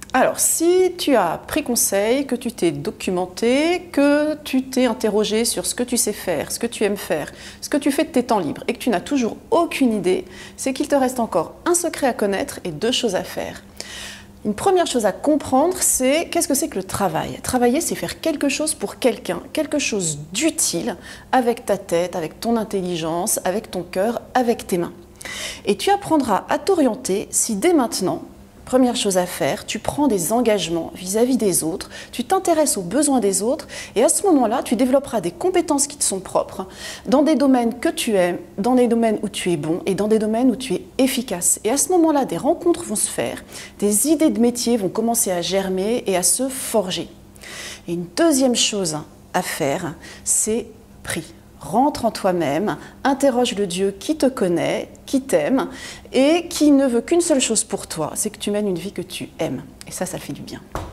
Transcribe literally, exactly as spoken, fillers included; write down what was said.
Alors, si tu as pris conseil, que tu t'es documenté, que tu t'es interrogé sur ce que tu sais faire, ce que tu aimes faire, ce que tu fais de tes temps libres et que tu n'as toujours aucune idée, c'est qu'il te reste encore un secret à connaître et deux choses à faire. Une première chose à comprendre, c'est qu'est-ce que c'est que le travail? Travailler, c'est faire quelque chose pour quelqu'un, quelque chose d'utile avec ta tête, avec ton intelligence, avec ton cœur, avec tes mains. Et tu apprendras à t'orienter si dès maintenant, première chose à faire, tu prends des engagements vis-à-vis des autres, tu t'intéresses aux besoins des autres et à ce moment-là, tu développeras des compétences qui te sont propres dans des domaines que tu aimes, dans des domaines où tu es bon et dans des domaines où tu es efficace. Et à ce moment-là, des rencontres vont se faire, des idées de métier vont commencer à germer et à se forger. Et une deuxième chose à faire, c'est prie. Rentre en toi-même, interroge le Dieu qui te connaît, qui t'aime et qui ne veut qu'une seule chose pour toi, c'est que tu mènes une vie que tu aimes. Et ça, ça fait du bien.